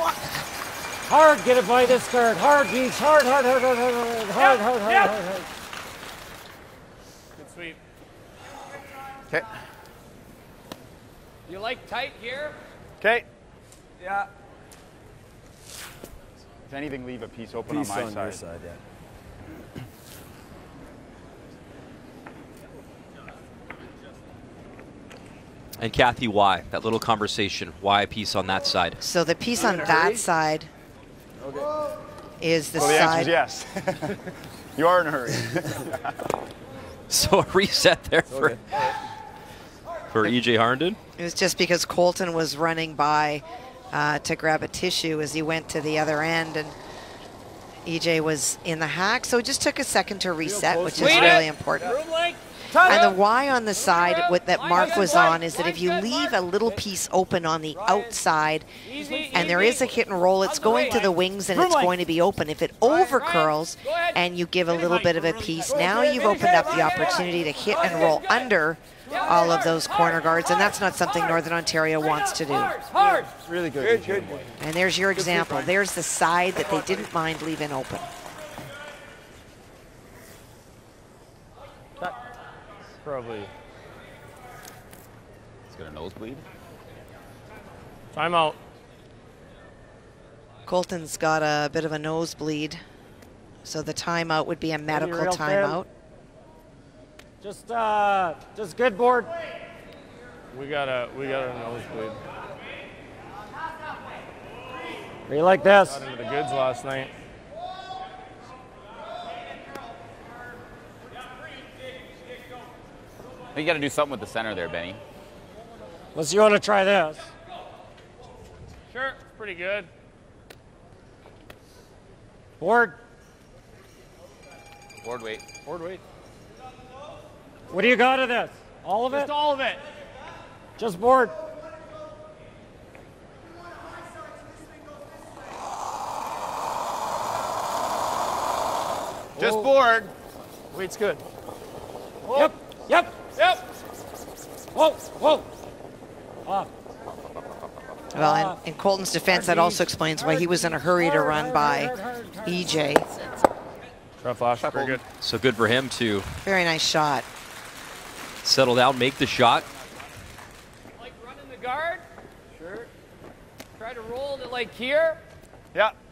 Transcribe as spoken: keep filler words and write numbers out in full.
Hard, get it by this guard. Hard, Geach. Hard, hard, hard, hard, hard, hard, hard, hard, hard, hard, hard. Good sweep. Okay. You like tight here? Okay. Yeah. If anything, leave a piece open Piece on my on side. your side, yeah. And Kathy, why? That little conversation. Why a piece on that side? So the piece on that side Okay. is the Well, the side. answer is yes. You are in a hurry. So a reset there for, Okay. for E J Harnden. It was just because Colton was running by uh, to grab a tissue as he went to the other end, and E J was in the hack, so it just took a second to reset, which is Wait really it. important. Room length. And the why on the side with that Mark was on is that if you leave a little piece open on the outside Easy, and there easy. is a hit and roll, it's going to the wings and it's going to be open. If it over curls and you give a little bit of a piece, now you've opened up the opportunity to hit and roll under all of those corner guards, and that's not something Northern Ontario wants to do. Hard. Really good. Good, good. And there's your example. There's the side that they didn't mind leaving open. Probably. He's got a nosebleed. Timeout. Colton's got a bit of a nosebleed, so the timeout would be a medical real thin. timeout. Just, uh, just good board. We got a we got a nosebleed. Be like this. Got into the goods last night. I think you got to do something with the center there, Benny. Unless you want to try this. Sure, pretty good. Board. Board weight. Board weight. What do you got of this? All of Just it? all of it. Just board. Just board. Weight's good. Yep, yep. Yep. Whoa, whoa. Off. Well, in, in Colton's defense, that also explains why he was in a hurry to run by E J. Rough flash. Very good. So good for him to Very nice shot. settle down, make the shot. Like running the guard. Sure. Try to roll it like here. Yeah.